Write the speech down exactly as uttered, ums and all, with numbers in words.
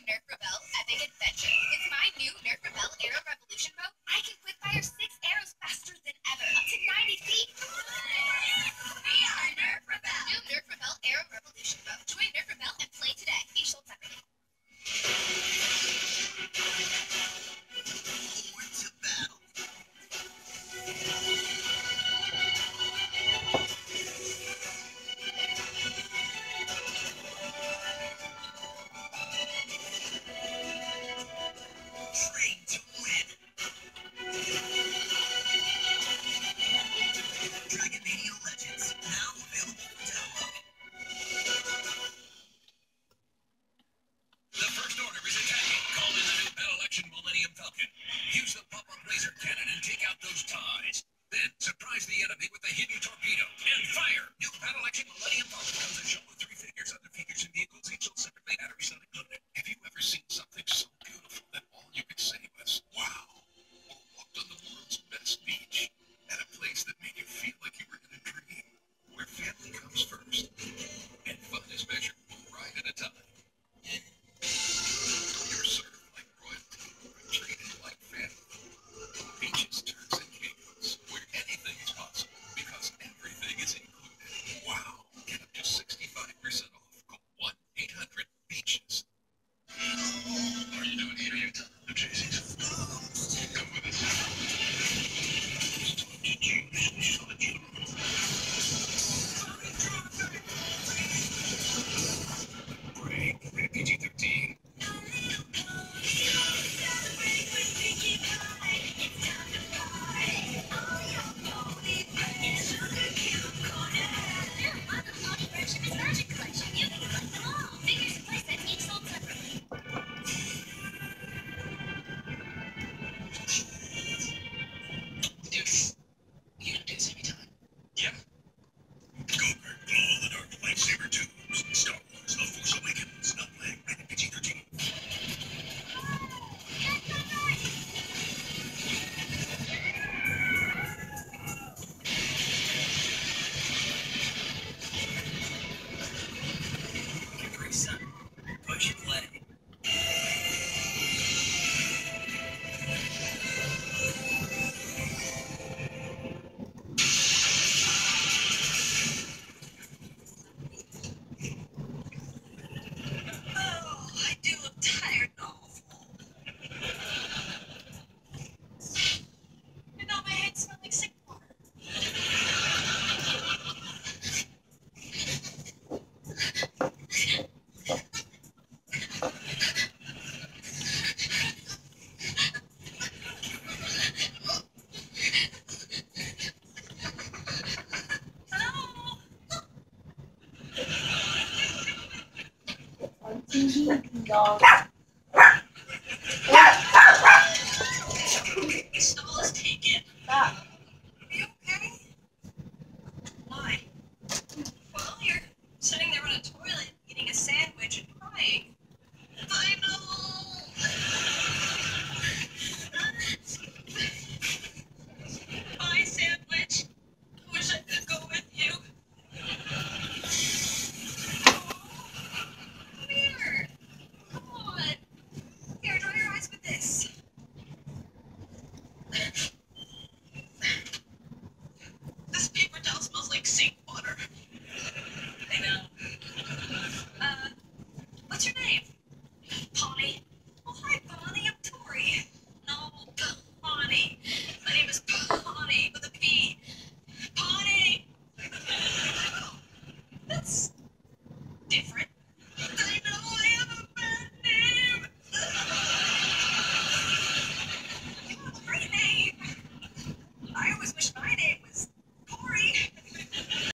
Nerf Rebel Epic Adventure. With my new Nerf Rebel Aero Revolution bow, I can quick fire six arrows faster than ever, up to ninety feet. We are Nerf Rebel. New Nerf Rebel Aero Revolution bow. Join Nerf Rebel and play today. Each sold separately. Born to battle. Train to win. Dragon Mania Legends, now available for download. The First Order is attacking. Called in the new Battle Action Millennium Falcon. Use the pop-up laser cannon and take out those ties. Then surprise the enemy with a hidden torpedo and fire. New Battle Action Millennium Falcon comes in shell with three figures. Other figures and vehicles each sold separately. Battery Sonic loaded. Have you ever seen something so beautiful that all you could say was wow? Or walked on the world's best beach at a place that made you feel like you were in a dream, where family comes first and fun is measured one ride at a time? You're served like royalty, treated like family. Beaches, turns, and cables, where anything is possible because everything is included. Wow! Get up to sixty-five percent off. Call one eight hundred beaches. What are you doing here? I'm chasing some ghosts. Come with us. It's time to choose such. Break. P G thirteen. Yeah. Goldberg, Glow of the Dark Lightsaber Tubes. Star Wars, The Force Awakens. Not playing. Rated P G thirteen. Capri Sun. Push play. Oh, I do look tired and awful. And now my head smells like sick water. Hello? On T V, dog. Stall is taken. Stop. Are you okay? Why? Well, you're sitting there on a toilet, eating a sandwich and crying. I know. Bye, sandwich. I wish I could go with you. Come here. Come on. Here, dry your eyes with this. This paper towel smells like sink water. I know. Uh, what's your name? Bonnie. Oh, hi, Bonnie. I'm Tori. No, Bonnie. My name is Bonnie with a P. Bonnie. That's different.